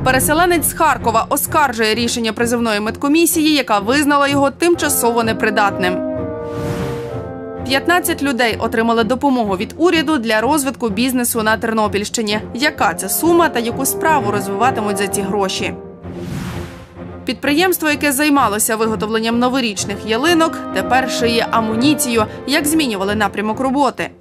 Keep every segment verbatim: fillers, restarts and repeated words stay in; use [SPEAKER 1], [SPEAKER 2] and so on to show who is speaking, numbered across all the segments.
[SPEAKER 1] Переселенець з Харкова оскаржує рішення призовної медкомісії, яка визнала його тимчасово непридатним. п'ятнадцять людей отримали допомогу від уряду для розвитку бізнесу на Тернопільщині. Яка це сума та яку справу розвиватимуть за ці гроші? Підприємство, яке займалося виготовленням новорічних ялинок, тепер шиє амуніцію. Як змінювали напрямок роботи?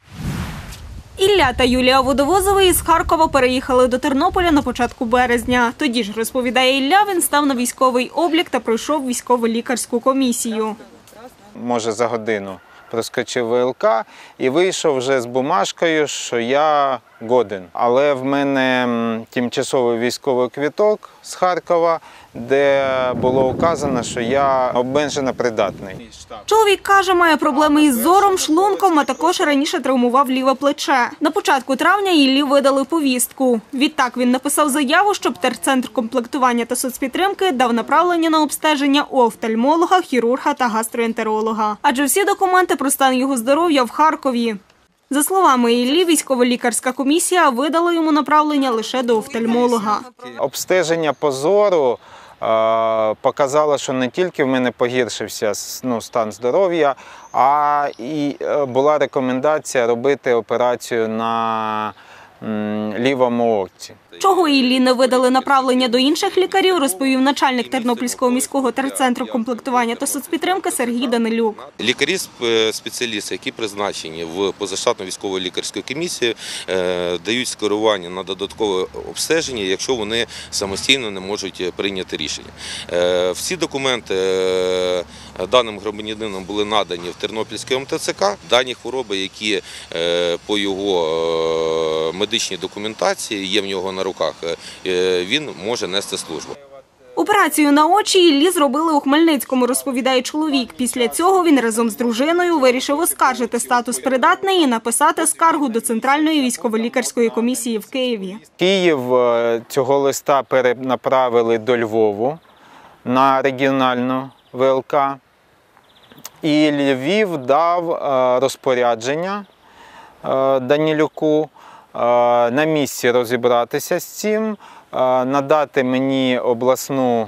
[SPEAKER 2] Ілля та Юлія Водовозови із Харкова переїхали до Тернополя на початку березня. Тоді ж, розповідає Ілля, він став на військовий облік та пройшов військово-лікарську комісію.
[SPEAKER 3] Може, за годину проскочив ВЛК і вийшов вже з бумажкою, що я годен. Але в мене тимчасовий військовий квиток з Харкова, де було вказано, що я обмежено придатний.
[SPEAKER 2] Чоловік каже, має проблеми із зором, шлунком, а також раніше травмував ліве плече. На початку травня Іллі видали повістку. Відтак він написав заяву, щоб Терцентр комплектування та соцпідтримки дав направлення на обстеження у офтальмолога, хірурга та гастроентеролога. Адже всі документи про стан його здоров'я в Харкові. За словами Іллі, військово-лікарська комісія видала йому направлення лише до офтальмолога.
[SPEAKER 3] Обстеження по зору е, показало, що не тільки в мене погіршився ну, стан здоров'я, а і була рекомендація робити операцію на м, лівому оці.
[SPEAKER 2] Чого Іллі не видали направлення до інших лікарів, розповів начальник Тернопільського міського терцентру комплектування та соцпідтримки Сергій Данилюк.
[SPEAKER 4] Лікарі-спеціалісти, які призначені в позаштатну військову лікарську комісію, дають скерування на додаткове обстеження, якщо вони самостійно не можуть прийняти рішення. Всі документи даним громадянином були надані в Тернопільський ем те це ка. Дані хвороби, які по його медичній документації є в нього на руках, він може нести службу.
[SPEAKER 2] Операцію на очі Іллі зробили у Хмельницькому, розповідає чоловік. Після цього він разом з дружиною вирішив оскаржити статус придатний і написати скаргу до Центральної військово-лікарської комісії в Києві.
[SPEAKER 3] Київ цього листа перенаправили до Львову на регіональну ВЛК. І Львів дав розпорядження Данилюку на місці розібратися з цим, надати мені обласну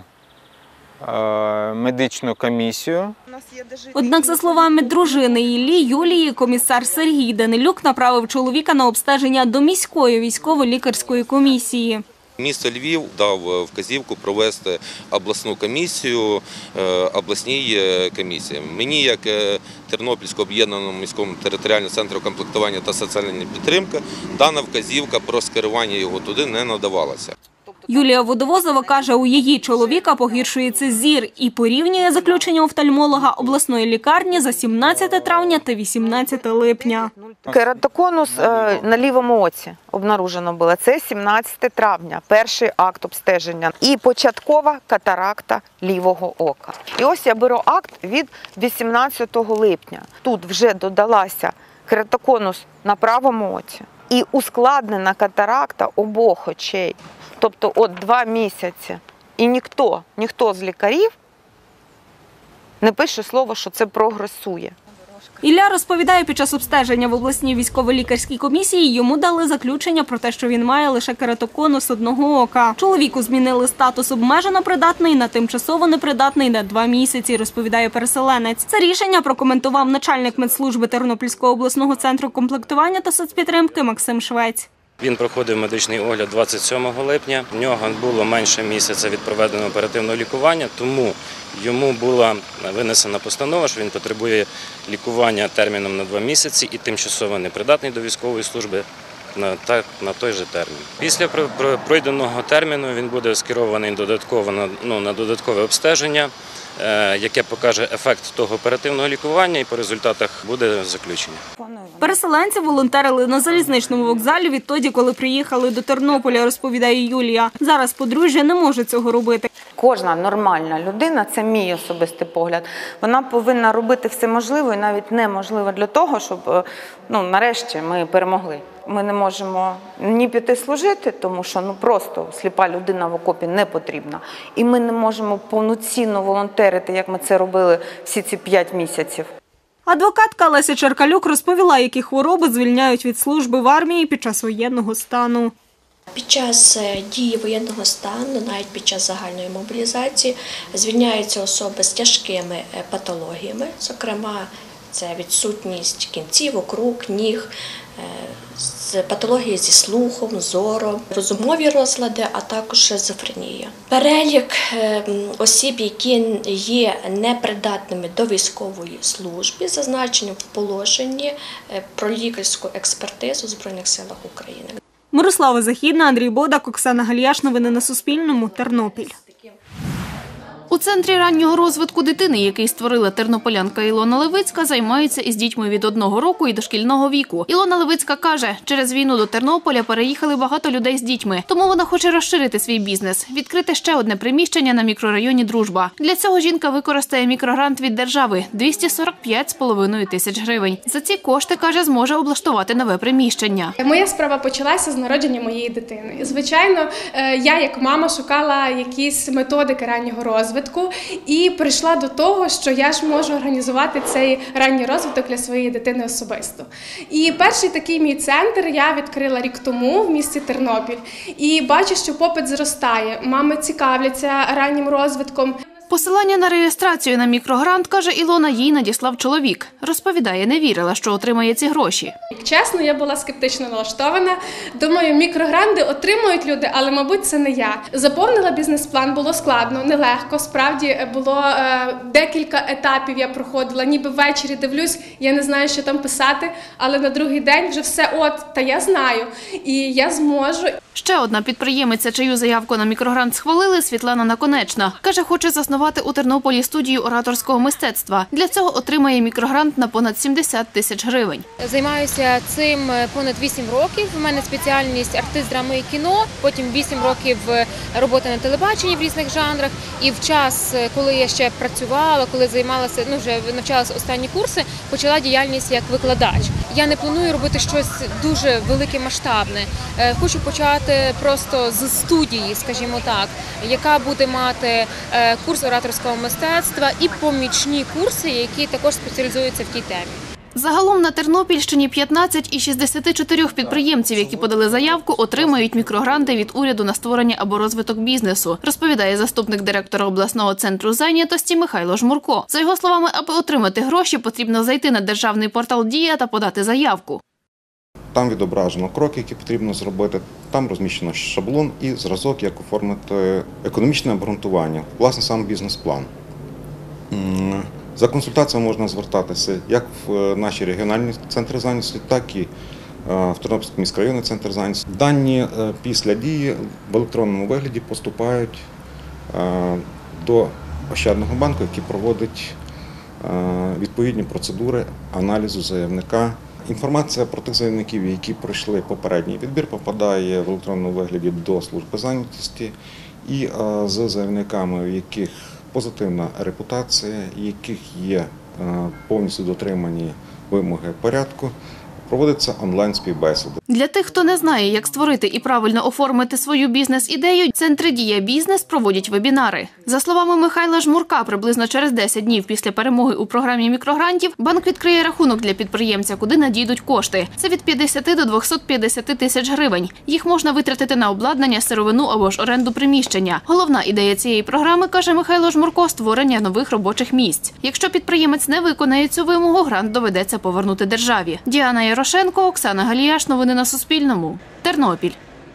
[SPEAKER 3] медичну комісію.
[SPEAKER 2] Однак, за словами дружини Іллі, Юлії, комісар Сергій Данилюк направив чоловіка на обстеження до міської військово-лікарської комісії.
[SPEAKER 4] Місто Львів дав вказівку провести обласну комісію, обласній комісії. Мені, як Тернопільському об'єднаному міському територіальному центру комплектування та соціальної підтримки, дана вказівка про скерування його туди не надавалася.
[SPEAKER 2] Юлія Водовозова каже, у її чоловіка погіршується зір і порівнює заключення офтальмолога обласної лікарні за сімнадцяте травня та вісімнадцяте липня.
[SPEAKER 5] Кератоконус на лівому оці обнаружено було. Це сімнадцяте травня, перший акт обстеження. І початкова катаракта лівого ока. І ось я беру акт від вісімнадцятого липня. Тут вже додалася кератоконус на правому оці і ускладнена катаракта обох очей. Тобто от два місяці. І ніхто, ніхто з лікарів не пише слово, що це прогресує.
[SPEAKER 2] Ілля розповідає, під час обстеження в обласній військово-лікарській комісії йому дали заключення про те, що він має лише кератоконус одного ока. Чоловіку змінили статус обмежено придатний на тимчасово непридатний на два місяці, розповідає переселенець. Це рішення прокоментував начальник медслужби Тернопільського обласного центру комплектування та соцпідтримки Максим Швець.
[SPEAKER 6] Він проходив медичний огляд двадцять сьомого липня. В нього було менше місяця від проведеного оперативного лікування, тому йому була винесена постанова, що він потребує лікування терміном на два місяці і тимчасово непридатний до військової служби на, так, на той же термін. Після пройденого терміну він буде скерований додатково на, ну, на додаткове обстеження, яке покаже ефект того оперативного лікування, і по результатах буде заключення.
[SPEAKER 2] Переселенці волонтерили на залізничному вокзалі відтоді, коли приїхали до Тернополя, розповідає Юлія. Зараз подружжя не може цього робити.
[SPEAKER 5] Кожна нормальна людина, це мій особистий погляд, вона повинна робити все можливе і навіть неможливе для того, щоб ну, нарешті ми перемогли. Ми не можемо ні піти служити, тому що ну, просто сліпа людина в окопі не потрібна. І ми не можемо повноцінно волонтерити, як ми це робили всі ці п'ять місяців.
[SPEAKER 2] Адвокатка Леся Черкалюк розповіла, які хвороби звільняють від служби в армії під час воєнного стану.
[SPEAKER 7] Під час дії воєнного стану, навіть під час загальної мобілізації, звільняються особи з тяжкими патологіями, зокрема, це відсутність кінцівок, рук, ніг, з патології зі слухом, зором, розумові розлади, а також шизофренія. Перелік осіб, які є непридатними до військової служби, зазначені в положенні про лікарську експертизу в Збройних силах України.
[SPEAKER 2] Мирослава Західна, Андрій Бодак, Оксана Галіяш. Новини на Суспільному. Тернопіль.
[SPEAKER 1] У Центрі раннього розвитку дитини, який створила тернополянка Ілона Левицька, займаються із дітьми від одного року і дошкільного віку. Ілона Левицька каже, через війну до Тернополя переїхали багато людей з дітьми. Тому вона хоче розширити свій бізнес, відкрити ще одне приміщення на мікрорайоні «Дружба». Для цього жінка використає мікрогрант від держави – двісті сорок п'ять з половиною тисяч гривень. За ці кошти, каже, зможе облаштувати нове приміщення.
[SPEAKER 8] Моя справа почалася з народження моєї дитини. Звичайно, я як мама шукала якісь методики раннього розвитку. І прийшла до того, що я ж можу організувати цей ранній розвиток для своєї дитини особисто. І перший такий мій центр я відкрила рік тому в місті Тернопіль. І бачу, що попит зростає. Мами цікавляться раннім розвитком.
[SPEAKER 1] Посилання на реєстрацію на мікрогрант, каже Ілона, їй надіслав чоловік. Розповідає, не вірила, що отримає ці гроші.
[SPEAKER 8] Чесно, я була скептично налаштована. Думаю, мікрогранти отримують люди, але, мабуть, це не я. Заповнила бізнес-план, було складно, нелегко. Справді, було е, декілька етапів я проходила. Ніби ввечері дивлюсь, я не знаю, що там писати, але на другий день вже все от, та я знаю, і я зможу.
[SPEAKER 1] Ще одна підприємиця, чию заявку на мікрогрант схвалили, Світлана Наконечна. Каже, хоче заснувати у Тернополі студію ораторського мистецтва. Для цього отримає мікрогрант на понад сімдесят тисяч гривень.
[SPEAKER 9] Займаюся цим понад вісім років. У мене спеціальність артист драми і кіно, потім вісім років роботи на телебаченні в різних жанрах. І в час, коли я ще працювала, коли займалася, ну вже навчалася останні курси, почала діяльність як викладач. Я не планую робити щось дуже велике, масштабне. Хочу почати просто з студії, скажімо так, яка буде мати курс ораторського мистецтва і помічні курси, які також спеціалізуються в тій темі.
[SPEAKER 1] Загалом на Тернопільщині п'ятнадцять із шістдесяти чотирьох підприємців, які подали заявку, отримають мікрогранти від уряду на створення або розвиток бізнесу, розповідає заступник директора обласного центру зайнятості Михайло Жмурко. За його словами, аби отримати гроші, потрібно зайти на державний портал «Дія» та подати заявку.
[SPEAKER 10] Там відображено кроки, які потрібно зробити, там розміщено шаблон і зразок, як оформити економічне обґрунтування, власне, сам бізнес-план. За консультаціями можна звертатися як в наші регіональні центри зайнятості, так і в Тернопільський міськрайонний центр зайнятості. Дані після дії в електронному вигляді поступають до Ощадного банку, який проводить відповідні процедури аналізу заявника. Інформація про тих заявників, які пройшли попередній відбір, попадає в електронному вигляді до служби зайнятості і з заявниками, в яких позитивна репутація, яких є повністю дотримані вимоги порядку, проводиться онлайн-співбесіди.
[SPEAKER 1] Для тих, хто не знає, як створити і правильно оформити свою бізнес-ідею, центри «Дія Бізнес» проводять вебінари. За словами Михайла Жмурка, приблизно через десять днів після перемоги у програмі мікрогрантів банк відкриє рахунок для підприємця, куди надійдуть кошти. Це від п'ятдесяти до двохсот п'ятдесяти тисяч гривень. Їх можна витратити на обладнання, сировину або ж оренду приміщення. Головна ідея цієї програми, каже Михайло Жмурко, створення нових робочих місць. Якщо підприємець не виконає цю вимогу, грант доведеться повернути державі. Діана Ярошенко, Оксана Галіяш. Новини на Суспільному. Тернопіль.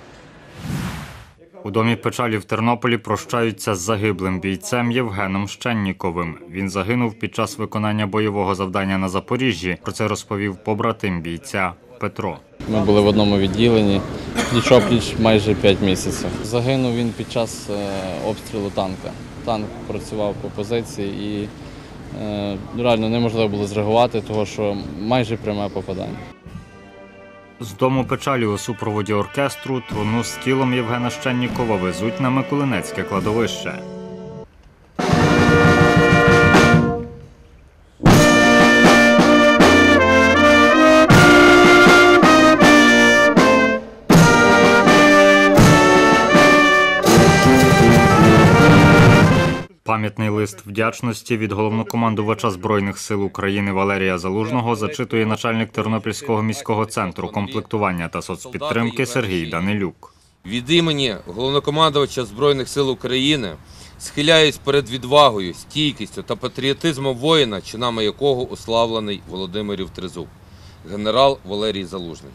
[SPEAKER 11] У домі печалі в Тернополі прощаються з загиблим бійцем Євгеном Щенніковим. Він загинув під час виконання бойового завдання на Запоріжжі. Про це розповів побратим бійця Петро.
[SPEAKER 12] Ми були в одному відділенні, пліч-опліч майже п'ять місяців. Загинув він під час обстрілу танка. Танк працював по позиції і реально неможливо було зреагувати, тому що майже пряме попадання.
[SPEAKER 11] З дому печалі у супроводі оркестру труну з тілом Євгена Щеннікова везуть на Миколинецьке кладовище. Пам'ятний лист вдячності від головнокомандувача Збройних сил України Валерія Залужного зачитує начальник Тернопільського міського центру комплектування та соцпідтримки Сергій Данилюк.
[SPEAKER 13] Від імені Головнокомандувача Збройних сил України схиляюсь перед відвагою, стійкістю та патріотизмом воїна, чинами якого уславлений Володимирів Тризуб, генерал Валерій Залужний.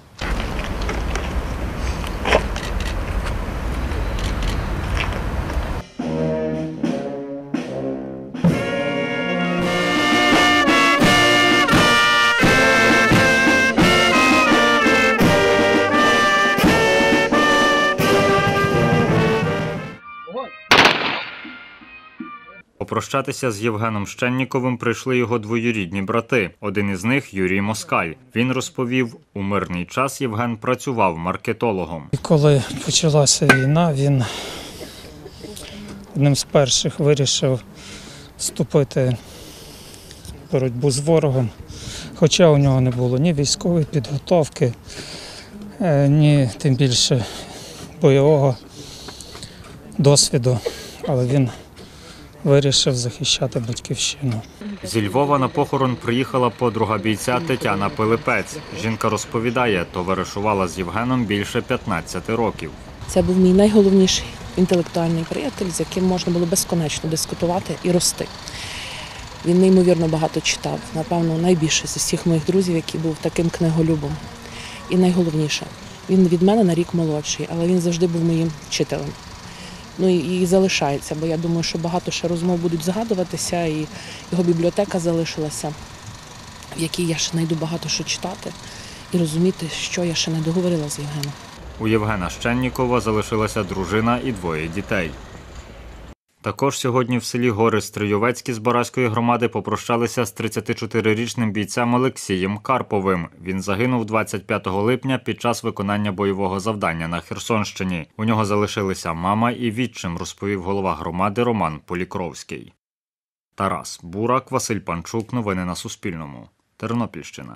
[SPEAKER 11] Попрощатися з Євгеном Щенніковим прийшли його двоюрідні брати. Один із них – Юрій Москаль. Він розповів, у мирний час Євген працював маркетологом.
[SPEAKER 14] Коли почалася війна, він одним з перших вирішив вступити в боротьбу з ворогом. Хоча у нього не було ні військової підготовки, ні тим більше бойового досвіду, але він вирішив захищати батьківщину.
[SPEAKER 11] Зі Львова на похорон приїхала подруга бійця Тетяна Пилипець. Жінка розповідає, товаришувала з Євгеном більше п'ятнадцяти років.
[SPEAKER 15] Це був мій найголовніший інтелектуальний приятель, з яким можна було безконечно дискутувати і рости. Він неймовірно багато читав, напевно, найбільше з усіх моїх друзів, який був таким книголюбом. І найголовніше, він від мене на рік молодший, але він завжди був моїм вчителем. Ну і, і залишається, бо я думаю, що багато ще розмов будуть згадуватися, і його бібліотека залишилася, в якій я ще знайду багато що читати і розуміти, що я ще не договорила з Євгеном.
[SPEAKER 11] У Євгена Щеннікова залишилася дружина і двоє дітей. Також сьогодні в селі Гори Стрийовецькі з Бараської громади попрощалися з тридцятичотирирічним бійцем Олексієм Карповим. Він загинув двадцять п'ятого липня під час виконання бойового завдання на Херсонщині. У нього залишилися мама і відчим, розповів голова громади Роман Полікровський. Тарас Бурак, Василь Панчук. Новини на Суспільному. Тернопільщина.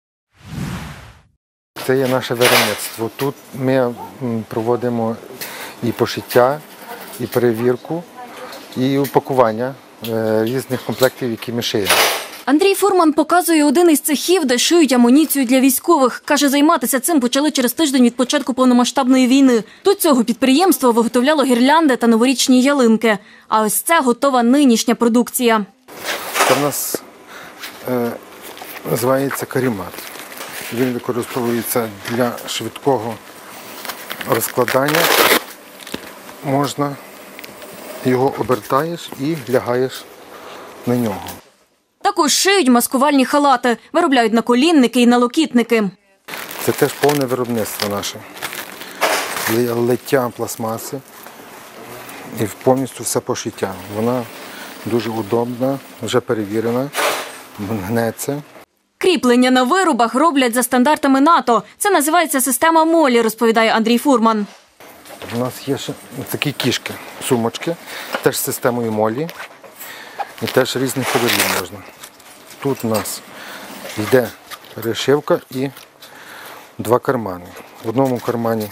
[SPEAKER 16] Це є наше виробництво. Тут ми проводимо і пошиття, і перевірку, і упакування різних комплектів, які ми шиємо.
[SPEAKER 17] Андрій Фурман показує один із цехів, де шиють амуніцію для військових. Каже, займатися цим почали через тиждень від початку повномасштабної війни. До цього підприємство виготовляло гірлянди та новорічні ялинки. А ось це готова нинішня продукція.
[SPEAKER 16] Це в нас е, називається карімат. Він використовується для швидкого розкладання. Можна, його обертаєш і лягаєш на нього.
[SPEAKER 17] Також шиють маскувальні халати, виробляють наколінники і налокітники.
[SPEAKER 16] Це теж повне виробництво наше. Лиття пластмаси і повністю все пошиття. Вона дуже удобна, вже перевірена, гнеться.
[SPEAKER 17] Кріплення на виробах роблять за стандартами НАТО. Це називається система молі, розповідає Андрій Фурман.
[SPEAKER 16] У нас є ще такі кішки, сумочки, теж з системою молі і теж різних кольорів можна. Тут у нас йде перешивка і два кармани. В одному кармані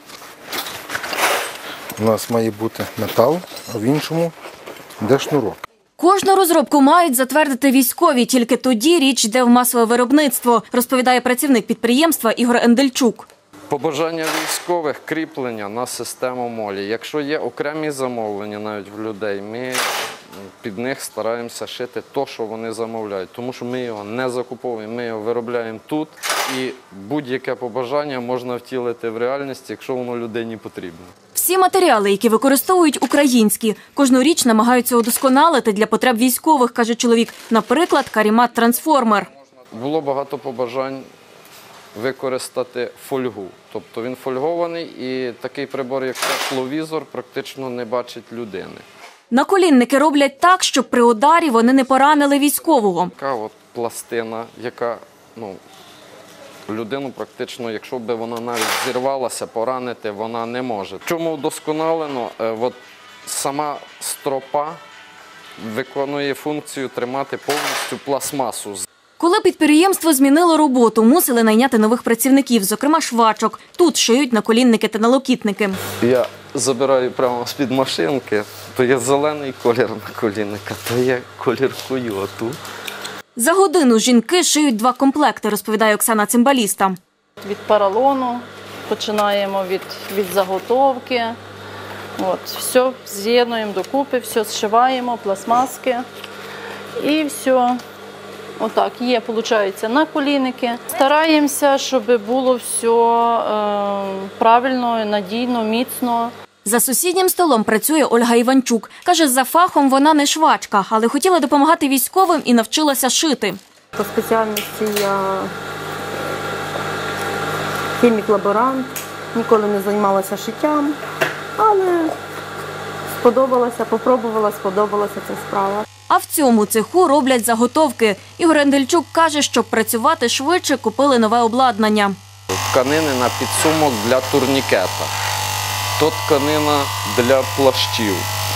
[SPEAKER 16] у нас має бути метал, а в іншому йде шнурок.
[SPEAKER 17] Кожну розробку мають затвердити військові, тільки тоді річ йде в масове виробництво, розповідає працівник підприємства Ігор Ендельчук.
[SPEAKER 18] Побажання військових – кріплення на систему молі. Якщо є окремі замовлення навіть в людей, ми під них стараємося шити те, що вони замовляють. Тому що ми його не закуповуємо, ми його виробляємо тут. І будь-яке побажання можна втілити в реальність, якщо воно людині потрібно.
[SPEAKER 17] Всі матеріали, які використовують українські, кожноріч намагаються удосконалити для потреб військових, каже чоловік. Наприклад, карімат-трансформер.
[SPEAKER 18] Було багато побажань використати фольгу. Тобто він фольгований і такий прибор, як тепловізор, практично не бачить людини.
[SPEAKER 17] Наколінники роблять так, щоб при ударі вони не поранили військового.
[SPEAKER 18] Така от пластина, яка ну, людину практично, якщо б вона навіть зірвалася, поранити вона не може. Чому вдосконалено? От сама стропа виконує функцію тримати повністю пластмасу.
[SPEAKER 17] Коли підприємство змінило роботу, мусили найняти нових працівників, зокрема швачок. Тут шиють наколінники та налокітники.
[SPEAKER 18] Я забираю прямо з-під машинки, то є зелений колір наколінника, то є колір койоту.
[SPEAKER 17] За годину жінки шиють два комплекти, розповідає Оксана Цимбаліста.
[SPEAKER 19] Від поролону починаємо від, від заготовки. От, все з'єднуємо докупи, все зшиваємо, пластмаски і все. Отак, є, виходить, наколінники. Стараємося, щоб було все е, правильно, надійно, міцно.
[SPEAKER 17] За сусіднім столом працює Ольга Іванчук. Каже, за фахом вона не швачка, але хотіла допомагати військовим і навчилася шити.
[SPEAKER 19] По спеціальності я хімік-лаборант, ніколи не займалася шиттям, але сподобалася, попробувала, сподобалася ця справа.
[SPEAKER 17] А в цьому цеху роблять заготовки. Ігор Ендельчук каже, щоб працювати швидше, купили нове обладнання.
[SPEAKER 18] Тканини на підсумок для турнікета, то тканина для плащів,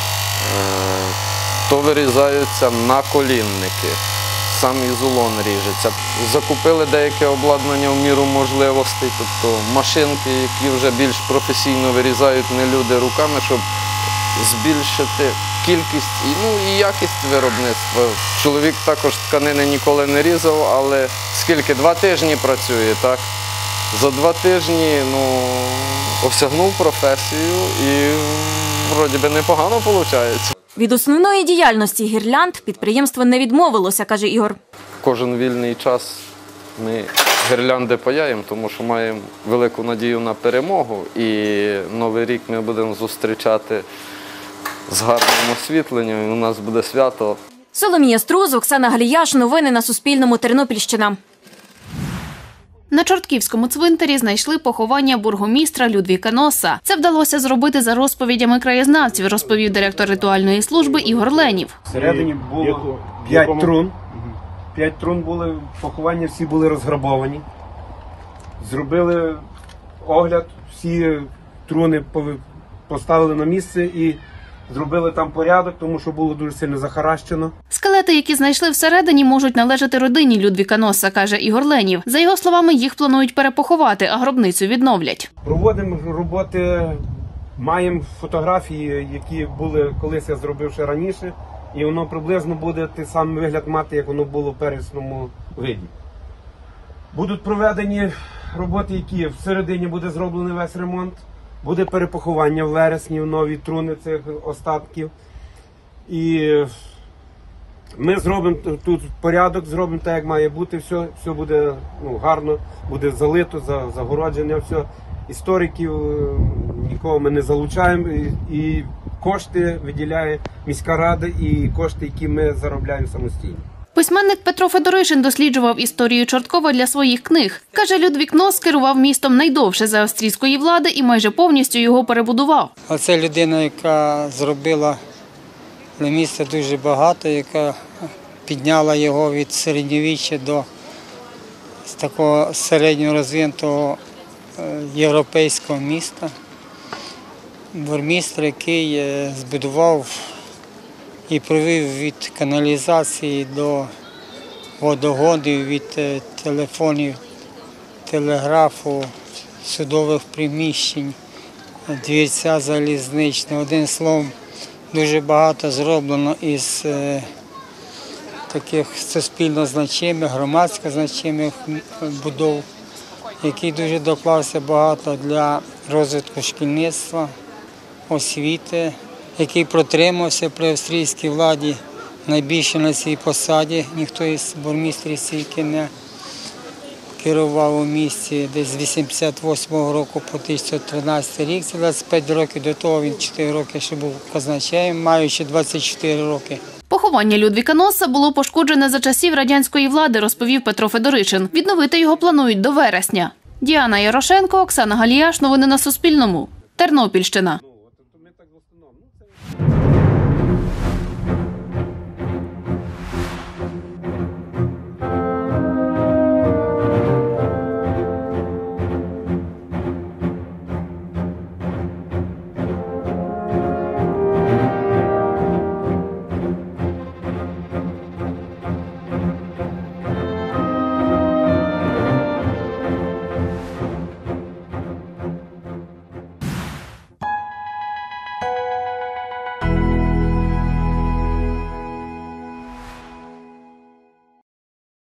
[SPEAKER 18] то вирізаються наколінники, сам ізолон ріжеться. Закупили деяке обладнання в міру можливостей, тобто машинки, які вже більш професійно вирізають не люди руками, щоб збільшити кількість і, ну, і якість виробництва. Чоловік також тканини ніколи не різав, але скільки? Два тижні працює, так? За два тижні, ну, осягнув професію і, вроді би, непогано виходить.
[SPEAKER 17] Від основної діяльності гірлянд підприємство не відмовилося, каже Ігор.
[SPEAKER 18] Кожен вільний час ми гірлянди паяємо, тому що маємо велику надію на перемогу. І Новий рік ми будемо зустрічати з гарним освітленням, і у нас буде свято.
[SPEAKER 17] Соломія Струз, Оксана Галіяш. Новини на Суспільному. Тернопільщина.
[SPEAKER 1] На Чортківському цвинтарі знайшли поховання бургомістра Людвіка Носа. Це вдалося зробити за розповідями краєзнавців, розповів директор ритуальної служби Ігор Ленів.
[SPEAKER 20] Всередині було п'ять трун. П'ять трун були, поховання всі були розграбовані. Зробили огляд, всі труни поставили на місце і зробили там порядок, тому що було дуже сильно захаращено.
[SPEAKER 1] Скелети, які знайшли всередині, можуть належати родині Людвіка Носа, каже Ігор Ленів. За його словами, їх планують перепоховати, а гробницю відновлять.
[SPEAKER 20] Проводимо роботи, маємо фотографії, які були колись я зробив ще раніше, і воно приблизно буде той самий вигляд мати, як воно було в первісному виді. Будуть проведені роботи, які всередині буде зроблений весь ремонт. Буде перепоховання в вересні, в нові труни цих остатків. І ми зробимо тут порядок, зробимо так, як має бути, все, все буде, ну, гарно, буде залито, загородження, все. Істориків нікого ми не залучаємо, і, і кошти виділяє міська рада, і кошти, які ми заробляємо самостійно.
[SPEAKER 1] Письменник Петро Федоришин досліджував історію Чорткова для своїх книг. Каже, Людвік Нос керував містом найдовше за австрійської влади і майже повністю його перебудував.
[SPEAKER 21] Це людина, яка зробила для міста дуже багато, яка підняла його від середньовіччя до такого середньо розвинутого європейського міста. Бурмістр, який збудував і провів від каналізації до водогодів, від телефонів, телеграфу, судових приміщень, двірця залізничного. Одним словом, дуже багато зроблено із таких суспільно значимих, громадсько значимих будов, які дуже доклався багато для розвитку шкільництва, освіти, який протримався при австрійській владі найбільше на цій посаді. Ніхто із бурмістрів стільки не керував у місті десь з вісімдесят восьмого року по тисяча тринадцятий рік. Це двадцять п'ять років, до того він чотири роки ще був казначеєм, маючи двадцять чотири роки.
[SPEAKER 1] Поховання Людвіка Носа було пошкоджене за часів радянської влади, розповів Петро Федоришин. Відновити його планують до вересня. Діана Ярошенко, Оксана Галіяш. Новини на Суспільному. Тернопільщина.